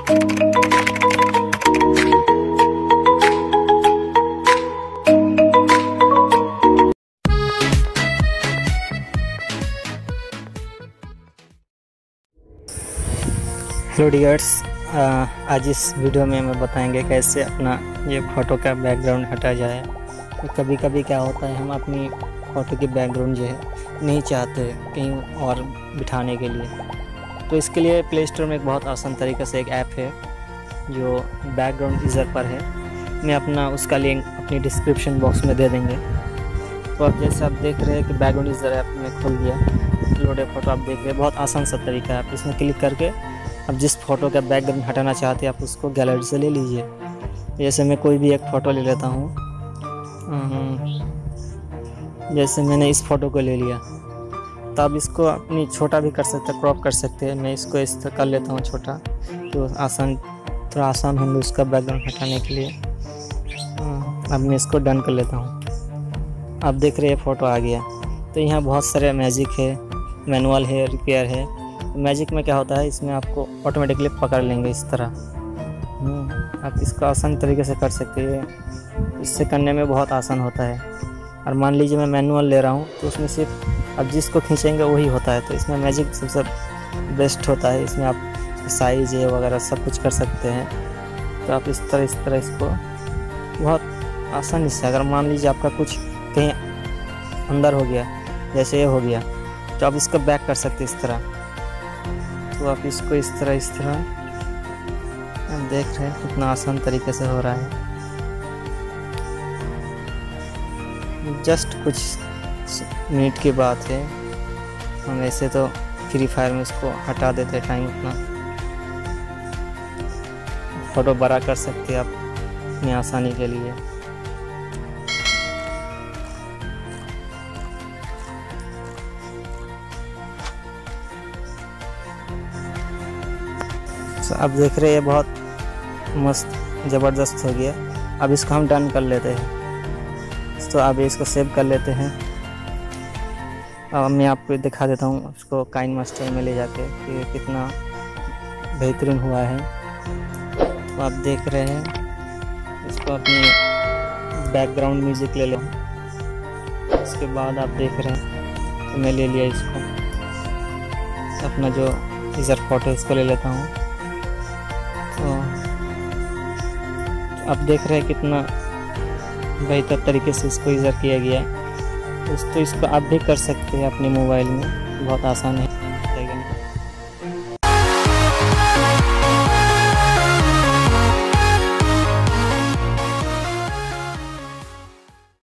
Hello dears, आज इस video में मैं बताएंगे कैसे अपना ये फ़ोटो का बैकग्राउंड हटा जाए। तो कभी कभी क्या होता है, हम अपनी फ़ोटो की बैकग्राउंड जो है नहीं चाहते कहीं और बिठाने के लिए। तो इसके लिए प्ले स्टोर में एक बहुत आसान तरीके से एक ऐप है जो बैकग्राउंड इज़र पर है। मैं अपना उसका लिंक अपनी डिस्क्रिप्शन बॉक्स में दे देंगे। तो अब जैसे आप देख रहे हैं कि बैकग्राउंड इज़र ऐप में खुल गया, लोड फ़ोटो आप देख रहे हैं। बहुत आसान सा तरीका है, आप इसमें क्लिक करके अब जिस फ़ोटो का बैकग्राउंड हटाना चाहते हैं आप उसको गैलरी से ले लीजिए। जैसे मैं कोई भी एक फ़ोटो ले लेता हूँ, जैसे मैंने इस फ़ोटो को ले लिया। तो आप इसको अपनी छोटा भी कर सकते हैं, क्रॉप कर सकते हैं। मैं इसको इस तरह कर लेता हूँ छोटा, तो थोड़ा आसान होंगे उसका बैकग्राउंड हटाने के लिए। अब मैं इसको डन कर लेता हूँ। आप देख रहे हैं फ़ोटो आ गया। तो यहाँ बहुत सारे मैजिक है, मैनुअल है, रिपेयर है। मैजिक में क्या होता है, इसमें आपको ऑटोमेटिकली पकड़ लेंगे इस तरह। आप इसको आसान तरीके से कर सकते हैं, इससे करने में बहुत आसान होता है। और मान लीजिए मैं मैनुअल ले रहा हूँ तो उसमें सिर्फ अब जिसको खींचेंगे वही होता है। तो इसमें मैजिक सबसे बेस्ट होता है। इसमें आप साइज है वगैरह सब कुछ कर सकते हैं। तो आप इस तरह इसको बहुत आसानी से, अगर मान लीजिए आपका कुछ कहीं अंदर हो गया, जैसे ये हो गया, तो आप इसको बैक कर सकते हैं इस तरह। तो आप इसको इस तरह आप देख रहे हैं कितना आसान तरीके से हो रहा है। जस्ट कुछ मिनट की बात है। हम ऐसे तो फ्री फायर में इसको हटा देते हैं टाइम उतना। फ़ोटो बड़ा कर सकते हैं आप अपनी आसानी के लिए। अब देख रहे हैं बहुत मस्त ज़बरदस्त हो गया। अब इसको हम डन कर लेते हैं। तो अब इसको सेव कर लेते हैं। अब मैं आपको दिखा देता हूँ उसको काइन मास्टर में ले जाके कि कितना बेहतरीन हुआ है। तो आप देख रहे हैं, इसको अपनी बैकग्राउंड म्यूज़िक ले लो। उसके बाद आप देख रहे हैं, तो मैं ले लिया इसको, अपना जो इज़र फोटो इसको ले लेता हूँ। तो आप देख रहे हैं कितना बेहतर तरीके से इसको इज़र किया गया। तो इसको आप भी कर सकते हैं अपने मोबाइल में, बहुत आसान है।